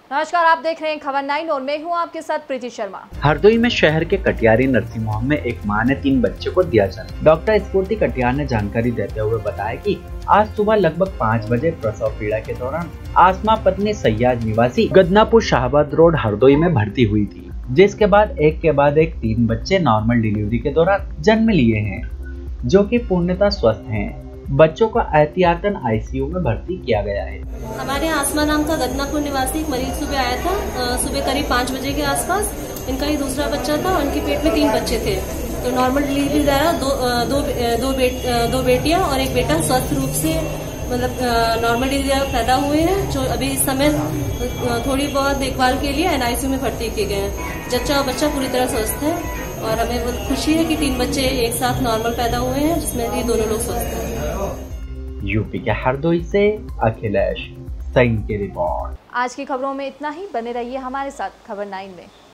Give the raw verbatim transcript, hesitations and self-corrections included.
नमस्कार, आप देख रहे हैं खबर नाइन और मैं हूं आपके साथ प्रीति शर्मा। हरदोई में शहर के कटियारी नर्सिंग होम में एक मां ने तीन बच्चे को दिया जन्म। डॉक्टर स्फूर्ति कटियार ने जानकारी देते हुए बताया कि आज सुबह लगभग पाँच बजे प्रसव पीड़ा के दौरान आसमा पत्नी सयाज निवासी गदनापुर शाहबाद रोड हरदोई में भर्ती हुई थी, जिसके बाद एक के बाद एक तीन बच्चे नॉर्मल डिलीवरी के दौरान जन्म लिए हैं, जो कि पूर्णतः स्वस्थ हैं। बच्चों को एहतियातन आईसीयू में भर्ती किया गया है। हमारे यहाँ आसमा नाम का गदनापुर निवासी एक मरीज सुबह आया था, सुबह करीब पाँच बजे के आसपास। इनका ये दूसरा बच्चा था और इनके पेट में तीन बच्चे थे। तो नॉर्मल डिलीवरी द्वारा दो दो दो, बेट, दो बेटियां और एक बेटा स्वस्थ रूप से मतलब नॉर्मल डिलीवरी पैदा हुए हैं, जो अभी इस समय थोड़ी बहुत देखभाल के लिए एनआईसीयू में भर्ती किए गए हैं। जच्चा और बच्चा पूरी तरह स्वस्थ है और हमें बहुत खुशी है कि तीन बच्चे एक साथ नॉर्मल पैदा हुए हैं, जिसमें ये दोनों लोग स्वस्थ हैं। यूपी के हरदोई से अखिलेश सिंह की रिपोर्ट। आज की खबरों में इतना ही। बने रहिए हमारे साथ खबर नाइन में।